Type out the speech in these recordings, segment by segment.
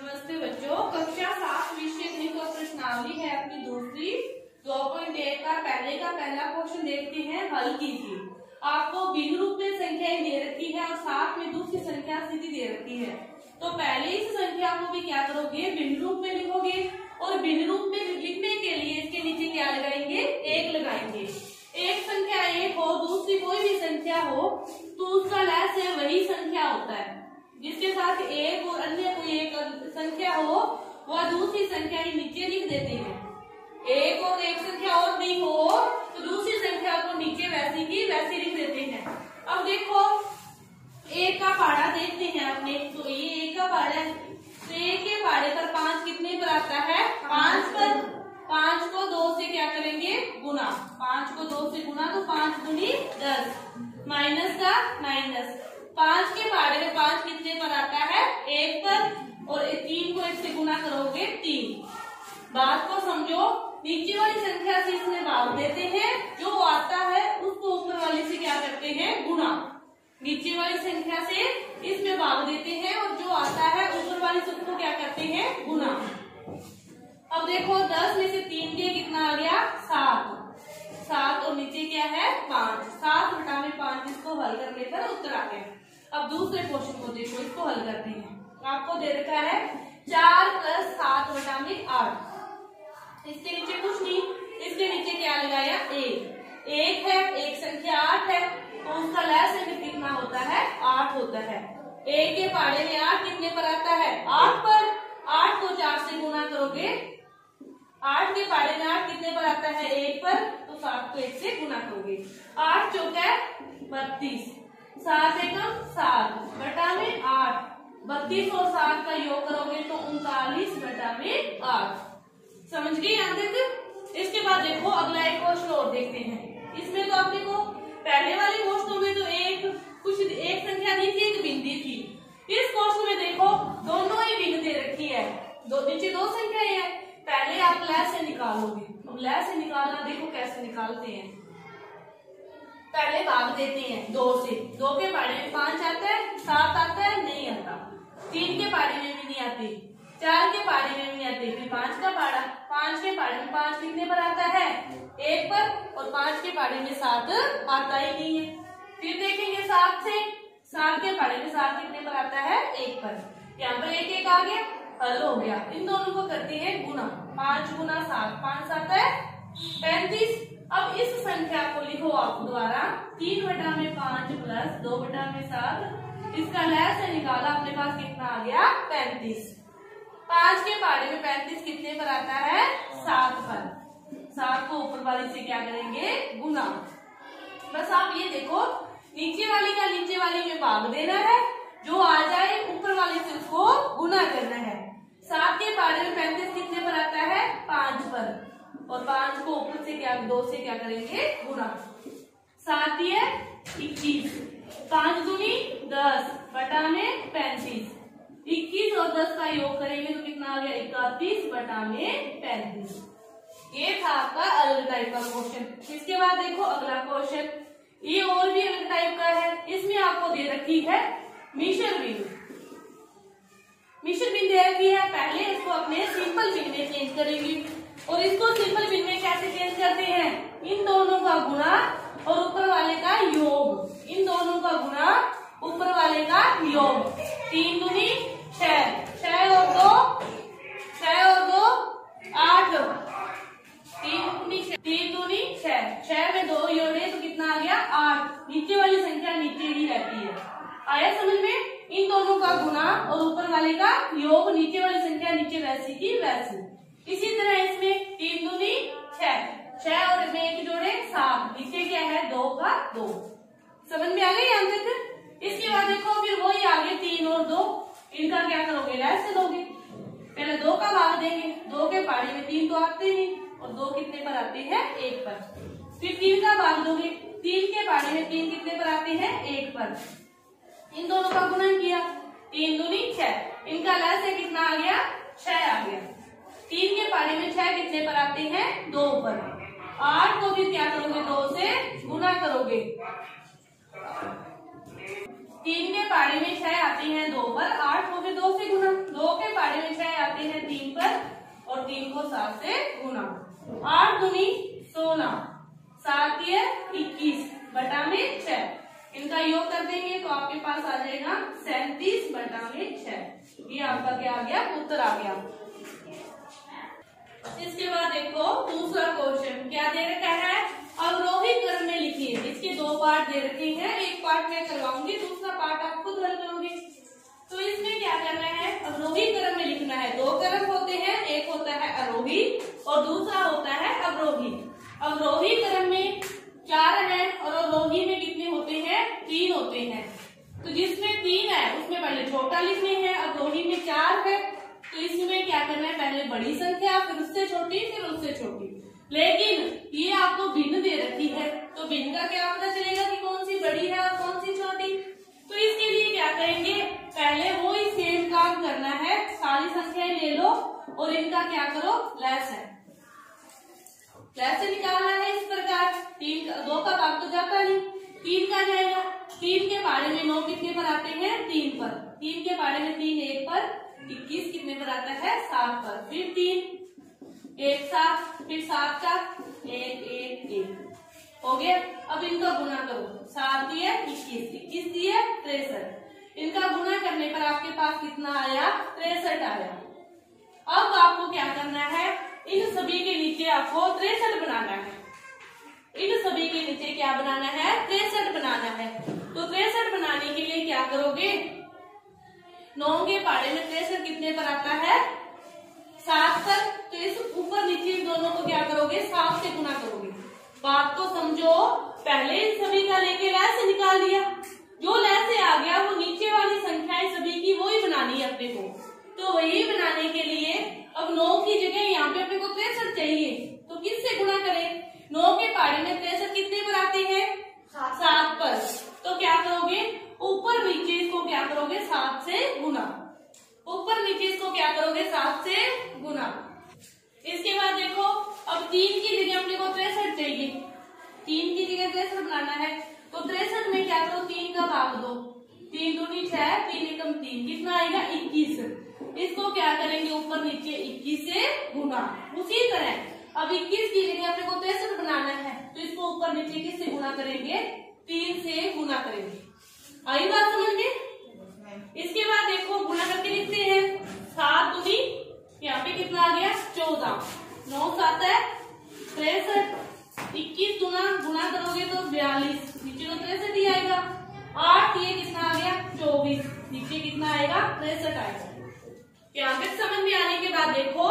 नमस्ते बच्चों, कक्षा 7 विषय गणित और प्रश्नावली है अपनी दूसरी 2.1 का पहला क्वेश्चन देखते हैं। हल कीजिए। आपको भिन्न रूप में संख्याएं दे रखी है और साथ में दूसरी संख्या सीधी दे रखी है। तो पहले इस संख्या को भी क्या करोगे, भिन्न रूप में लिखोगे और भिन्न रूप में लिखने के लिए इसके नीचे क्या लगाएंगे, एक लगाएंगे। एक संख्या एक हो, दूसरी कोई भी संख्या हो तो उसका लसागु वही संख्या होता है। जिसके साथ एक और अन्य कोई एक संख्या हो वह दूसरी संख्या ही नीचे लिख देते हैं। एक और एक संख्या और नहीं हो तो दूसरी संख्या को नीचे वैसी की वैसी लिख देते हैं। अब देखो एक का पहाड़ा देखते हैं अपने, तो ये एक का पहाड़ा है, तो एक के पहाड़े पर 5 कितने पर आता है, 5 पर। 5 को 2 से क्या करेंगे, गुना। 5 को 2 से गुना तो 5 दूनी 10, माइनस का माइनस। 5 के पहाड़े में 5 कितने पर आता है, 1 पर, और 3 को 1 से गुना करोगे 3। बात को समझो, नीचे वाली संख्या से इसमें भाग देते हैं, जो आता है उसको ऊपर वाली से क्या करते हैं, गुना। नीचे वाली संख्या से इसमें भाग देते हैं और जो आता है ऊपर वाली से उसको क्या करते हैं, गुना। अब देखो 10 में से 3 के कितना आ गया, 7। 7 और नीचे क्या है, 5। 7 बटा में 5, इसको हल करने पर उत्तर आ गया। अब दूसरे क्वेश्चन को देखो, इसको हल करते हैं। आपको दे रखा है 4 + 7 बटा में 8। इसके नीचे कुछ नहीं, इसके नीचे क्या लगाया, 1 है, एक संख्या 8 है तो उसका लसागु कितना होता है, 8 होता है। 1 के पहाड़े में 8 कितने पर आता है, 8 पर। 8 को 4 से गुना करोगे, 8 के पहाड़े में 8 कितने पर आता है, 1 पर, तो 7 को 1 से गुना करोगे। 8 चौका 32, 7 एकम 7 बटा में 8। 32 और 7 का योग करोगे तो 39 बटा में 8। समझ गए यहाँ तक। इसके बाद देखो अगला एक क्वेश्चन और देखते हैं। इसमें तो आपने को पहले वाले क्वेश्चन में तो एक संख्या दी थी, एक भिन्न थी। इस क्वेश्चन में देखो दोनों ही भिन्न दे रखी है, नीचे 2 संख्याएं हैं। पहले आप लसागु निकालोगे। अब लसागु निकालना देखो कैसे निकालते हैं। पहले भाग देते हैं 2 से। 2 के पहाड़े में 5 आता है, 7 आता है, नहीं आता। 3 के पहाड़े में भी नहीं आती, 4 के पहाड़े में भी नहीं आती, फिर 5 का पहाड़ा। 5 के पहाड़े में 5 कितने पर आता है, 1 पर, और 5 के पहाड़े में 7 आता ही नहीं है। फिर देखेंगे 7 से। 7 के पहाड़े में 7 कितने पर आता है, 1 पर। यहाँ पर 1 1 आ गया, हल हो गया। इन दोनों को करते हैं गुना। 5 गुना 7, 5 आता है 35। अब इस संख्या को लिखो आप द्वारा, 3 बटा में 5 प्लस 2 बटा में 7। इसका लसागु निकाला, अपने पास कितना आ गया, 35। 5 के पहाड़े में 35 कितने पर आता है, 7 पर। 7 को ऊपर वाली से क्या करेंगे, गुना। बस आप ये देखो, नीचे वाली का नीचे वाली में भाग देना है, जो आ जाए ऊपर वाली से उसको गुना करना है। 7 के पहाड़े में 35 कितने पर आता है, 5 पर, और 5 को ऊपर से क्या 2 से क्या करेंगे, गुना। 7 है 21, 5 दूनी 10 बटा में 35। 21 और 10 का योग करेंगे तो कितना आ गया, 31 बटा में 35। ये था आपका अलग टाइप का क्वेश्चन। इसके बाद देखो अगला क्वेश्चन, ये और भी अलग टाइप का है। इसमें आपको दे रखी है मिश्र भिन्न। मिश्र भिन्न दे रखी है, पहले इसको अपने सिंपल भिन्न में चेंज करेंगे। और इसको सिंपल भिन्न में कैसे चेंज करते हैं, इन दोनों का गुणा और ऊपर वाले का योग। इन दोनों का गुणा ऊपर वाले का योग। 3 दूनी 6, 6 और 2 8। 3 दूनी 6, 6 में 2 जोड़े तो कितना आ गया, 8। नीचे वाली संख्या नीचे ही रहती है। आया समझ में। इन दोनों का गुणा और ऊपर वाले का योग, नीचे वाली संख्या नीचे वैसी की वैसी। इसी तरह इसमें 3 दूनी 6, 6 और में 1 जोड़े 7। नीचे क्या है, 2 का 2। समझ में आ गई यहाँ तक। इसके बाद देखो फिर वही आगे 3 और 2, इनका क्या करोगे, लसागु दोगे। पहले 2 का भाग देंगे, 2 के पहाड़े में 3 तो आते नहीं, और 2 कितने पर आते हैं, 1 पर। फिर 3 का भाग दोगे, 3 के पहाड़े में 3 कितने पर आते हैं, 1 पर। इन दोनों का गुणा किया, 3 दूनी 6। इनका लसागु कितना आ गया, 6 आ गया। 3 के पहाड़े में 6 कितने पर आते हैं, 2 पर। 8 को भी क्या करोगे, 2 से गुना करोगे। 3 के पहाड़े में 6 आती हैं 2 पर, 8 को भी 2 से गुना। 2 के पहाड़े में 4 से गुना। 8 दूनी 16, 7 ये 21 बटा में 6। इनका योग कर देंगे तो आपके पास आ जाएगा 37 बटा में 6। ये आपका क्या आ गया, उत्तर आ गया। इसके बाद देखो दूसरा क्वेश्चन क्या दे रखा है, अवरोही क्रम में लिखिए। इसके 2 पार्ट दे रखे हैं, एक पार्ट मैं करवाऊंगी, दूसरा पार्ट आप खुद हल करोगे। तो इसमें क्या करना है, अवरोही क्रम में लिखना है। 2 क्रम होते हैं, एक होता है आरोही और दूसरा होता है अवरोही। अवरोही क्रम में 4 है और अवरोही में कितने होते हैं, 3 होते हैं। तो जिसमें 3 है उसमें पहले छोटा लिखने हैं, अवरोही में 4 है तो इसमें क्या करना है, पहले बड़ी संख्या फिर उससे छोटी फिर उससे छोटी। लेकिन ये आपको भिन्न दे रखी है तो भिन्न का क्या पता चलेगा कि कौन सी बड़ी है और कौन सी छोटी। तो इसके लिए क्या करेंगे, पहले वो ही सेम काम करना है, सारी संख्याएं ले लो और इनका क्या करो, लैस निकालना है। इस प्रकार 2 का भाग तो जाता नहीं, 3 का जाएगा। 3 के पारे में 9 कितने पर आते हैं, 3 पर। 3 के पारे में 3 1 पर, 21 कितने पर आता है, 7 पर। फिर 3 1 7, फिर 7 का 1 1 1 हो गया। अब इनका गुना करो, 7 दिए 21, 21 दिए 63। इनका गुना करने पर आपके पास कितना आया, 63 आया। अब आपको क्या करना है, इन सभी के नीचे आपको 63 बनाना है। इन सभी के नीचे क्या बनाना है, 63 बनाना है। तो 63 बनाने के लिए क्या करोगे, 9 के पारे में 63 कितने पर आता है, 7 पर। तो इस ऊपर नीचे इन दोनों को क्या करोगे, 7 से गुना करोगे। बात को समझो, पहले इन सभी का लेके लैस निकाल दिया, जो लैस से आ गया वो नीचे वाली संख्याएं सभी की वही बनानी है अपने को। तो वही बनाने के लिए अब 9 की जगह यहाँ पे अपने को 63 चाहिए, तो किससे गुणा करें, 9 के पारे में 63 कितने पर आते हैं, 7 पर। तो क्या करोगे, ऊपर नीचे इसको क्या करोगे, 7 से गुना। ऊपर नीचे इसको क्या करोगे, 7 से गुना। इसके बाद देखो अब 3 की जगह अपने को 63 चाहिए, 3 की जगह 63 बनाना है। तो 63 में क्या करो, 3 का भाग दो, 3 दूनी 6, 3 एकम 3, कितना आएगा 21। इसको क्या करेंगे, ऊपर नीचे 21 से गुना। उसी तरह अब 21 की जगह अपने को 63 बनाना है, तो इसको ऊपर नीचे किससे गुना करेंगे, 3 से गुना करेंगे। आई बात समझ में। इसके बाद देखो गुना करके लिखते हैं, 7 दूनी यहाँ पे कितना आ गया, 14, 9 7 है 63, 21 गुना करोगे तो 42, नीचे तो 63 ही आएगा। 8 ये कितना आ गया, 24, नीचे कितना आएगा, 63 आएगा। यहाँ पे समझ में आने के बाद देखो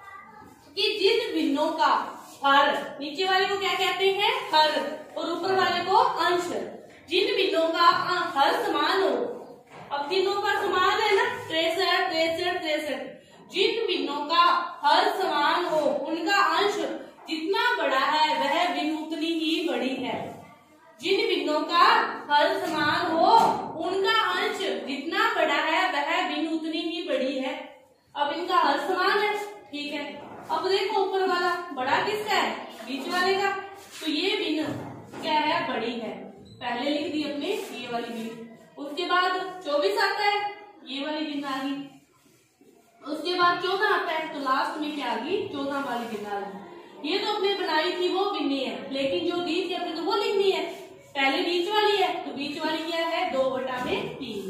कि जिन भिन्नों का हर, नीचे वाले को क्या कहते हैं, हर, और ऊपर वाले को अंश। जिन भिन्नों का हर समान हो, अब तीनों का समान है ना, 63 63 63, जिन भिन्नों का हर समान हो उनका अंश जितना बड़ा है वह भिन्न उतनी ही बड़ी है। जिन भिन्नों का हर समान हो उनका अंश जितना बड़ा है वह भिन्न उतनी ही बड़ी है। अब इनका हर समान है, ठीक है। अब देखो ऊपर वाला बड़ा किसका है, बीच वाले का, तो ये भिन्न क्या है, बड़ी है। पहले लिख दी अपने ये वाली भिन्न। उसके बाद 24 आता है, ये वाली भिन्न आ गई। उसके बाद 14 आता है, तो लास्ट में क्या आ गई, 14 वाली भिन्न आ गई। ये तो अपने बनाई थी वो भिन्न है, लेकिन जो दी थी अपने तो वो लिखनी है। पहले बीच वाली है, तो बीच वाली क्या है, 2/3।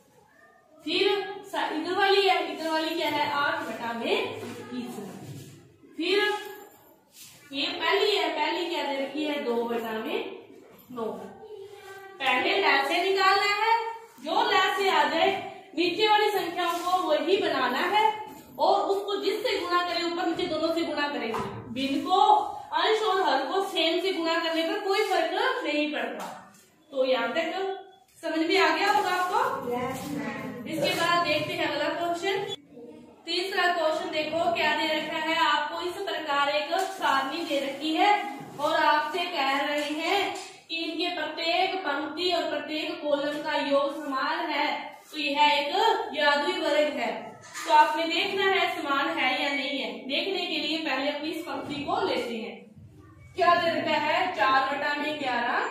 फिर इधर वाली है, इधर वाली क्या है, 8/20। फिर ये पहली है, पहली क्या दे रखी है, 2/9। पहले लैस से निकालना है, जो लैस से आ जाए नीचे वाली संख्याओं को वही बनाना है और उसको जिससे गुणा करें, ऊपर नीचे दोनों से गुणा करेंगे। भिन्न को अंश और हर को सेम से गुणा करने पर कोई फर्क नहीं पड़ता। तो यहाँ तक समझ में आ गया होगा आपको। इसके बाद देखते हैं अगला क्वेश्चन। तीसरा क्वेश्चन देखो क्या दे रखा है, आपको इस प्रकार एक सारणी दे रखी है और आपसे कह रहे हैं कि इनके प्रत्येक पंक्ति और प्रत्येक कॉलम का योग समान है, तो यह एक यादवी वर्ग है। तो आपने देखना है समान है या नहीं है। देखने के लिए पहले अपनी इस पंक्ति को लेते हैं। क्या दे रखा है, 4/11,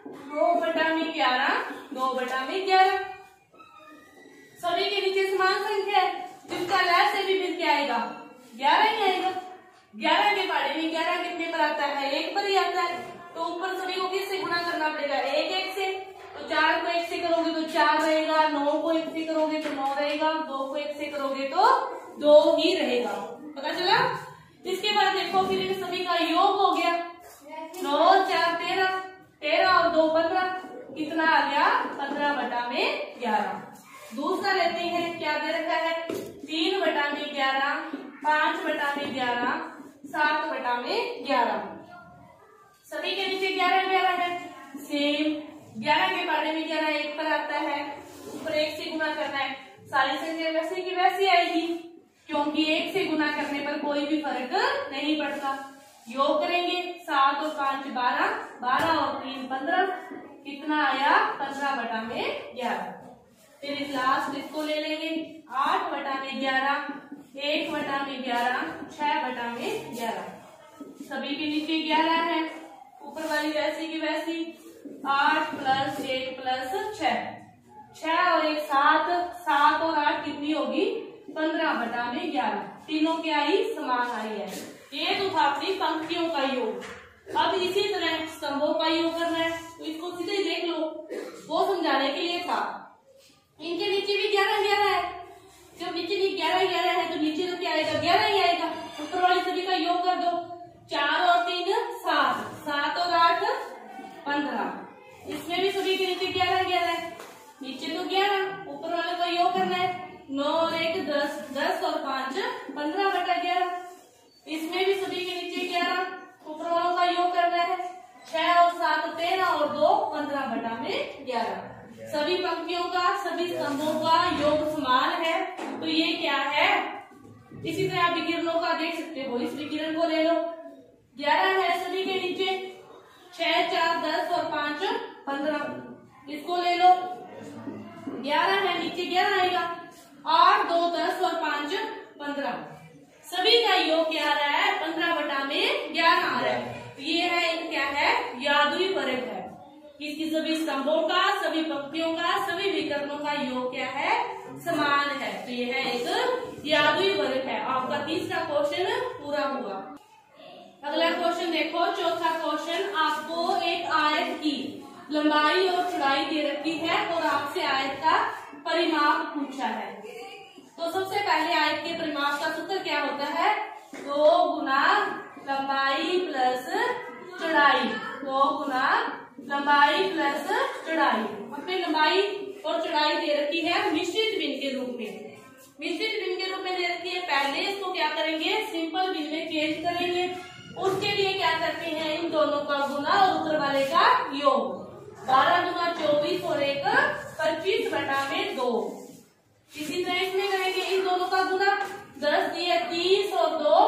2/11, 2/11। सभी के नीचे समान संख्या है, जिसका लैस से भी फिर क्या आएगा, 11 ही आएगा। ऊपर सभी को किससे गुना करना पड़ेगा, एक एक से। तो 4 को 1 से करोगे तो 4 रहेगा, 9 को 1 से करोगे तो 9 रहेगा, 2 को 1 से करोगे तो 2 ही रहेगा। पता चला। इसके बाद देखो फिर इन सभी का योग हो गया, 9 और 4 13, 13 और 2 15, कितना आ गया 15/11। दूसरा लेते हैं, क्या दे रखा है 3/11, 5/11, 7/11। सभी के नीचे 11 11 है, सेम 11 के बारे में 11 1 पर आता है, ऊपर 1 से गुना करना है। सारी संख्या वैसे की वैसी आएगी, क्योंकि 1 से गुना करने पर कोई भी फर्क नहीं पड़ता। योग करेंगे, 7 और 5 12, 12 और 3 15, कितना आया 15/11। फिर लास्ट इसको ले लेंगे, 8/11, 1/11, 6/11। सभी के नीचे 11 है, ऊपर वाली वैसी की वैसी, 8 + 1 + 6, 6 और 1 7, 7 और 8 कितनी होगी 15/11। तीनों की आई समान आई है। ये तो था अपनी पंक्तियों का योग। अब इसी तरह स्तंभों का योग करना है, तो इसको सीधे देख लो, वो समझाने के लिए था। इनके नीचे भी 11 11 है, जब नीचे भी 11 11 है तो नीचे तो क्या आएगा 11 ही आएगा। ऊपर वाली सभी का योग कर दो, 4 और 3 7, 7 और 8 15। इसमें भी सभी के नीचे 11 11 है, नीचे तो 11, ऊपर वाले का योग करना है, 9 और 1 10, 10 और 5 15/11। इसमें भी सभी के नीचे 11, ऊपर वालों का योग करना है, 6 और 7 13 और 2 15/11। सभी पंक्तियों का सभी स्तंभों का योग समान है, तो ये क्या है। इसी तरह आप विकिरणों का देख सकते हो, इस विकिरण को ले लो, 11 है सभी के नीचे, 6 4 10 और 5 15। इसको ले लो, 11 है नीचे 11 आएगा, 8 2 10 और 5 15। सभी का योग क्या आ रहा है 15/11 आ रहा है। तो ये है क्या है यादुई वर्ग है। इसकी सभी स्तंभों का सभी पंक्तियों का सभी विकर्णों का योग क्या है समान है। तो ये है एक यादुई वर्ग है। आपका तीसरा क्वेश्चन पूरा हुआ। अगला क्वेश्चन देखो, चौथा क्वेश्चन, आपको एक आयत की लंबाई और चौड़ाई दे रखी है और आपसे आयत का परिमाप पूछा है। तो सबसे पहले आयत के परिमाप का सूत्र क्या होता है, 2 गुना लंबाई प्लस चौड़ाई, 2 गुना लंबाई प्लस चौड़ाई। अपनी लंबाई और चौड़ाई दे रखी है मिश्रित भिन्न के रूप में, मिश्रित भिन्न के रूप में दे रखी है। पहले इसको क्या करेंगे सिंपल भिन्न में चेंज करेंगे, उसके लिए क्या करते हैं इन दोनों का गुना और ऊपर वाले का योग। 12 गुना 24 और 1 25/2। इसी तरह इसमें करेंगे इन दोनों का गुना, 10 दिए 30 और 2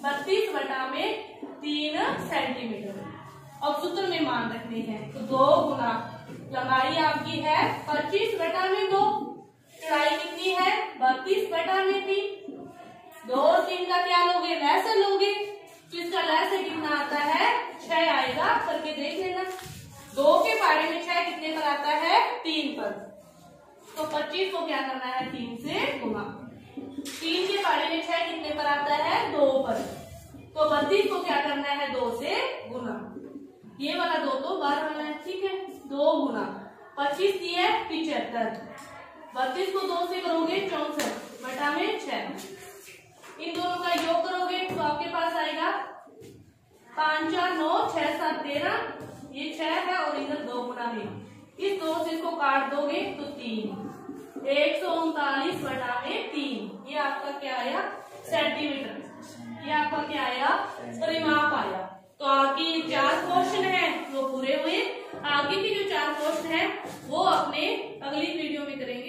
32/3 सेंटीमीटर। अब सूत्र में मान रखने हैं, तो 2 गुना लंबाई आपकी है 25/2, चौड़ाई कितनी है 32/3। 2 और 3 का क्या लोगे लहसा लोगे, तो इसका लहसा कितना आता है 6 आएगा, करके देख लेना। 2 के पारे में 6 कितने पर आता है 3 पर, तो 25 को क्या करना है 3 से गुना। 3 के पारे में 6 कितने पर आता है 2 पर, तो 32 को क्या करना है 2 से गुना। ये वाला 2 तो बाहर वाला है, ठीक है। 2 गुना 25 दिए 75, 32 को 2 से करोगे 64/6। इन दोनों का योग करोगे तो आपके पास आएगा 5 4 9 6 7 13, ये 6 है और इधर 2 गुना है। इस 2 से इसको काट दोगे तो 3, 139/3। ये आपका क्या आया सेंटीमीटर। ये आपका क्या आया परिमाप आया। तो आगे 4 क्वेश्चन है वो पूरे हुए। आगे के जो 4 क्वेश्चन है वो अपने अगली वीडियो में करेंगे।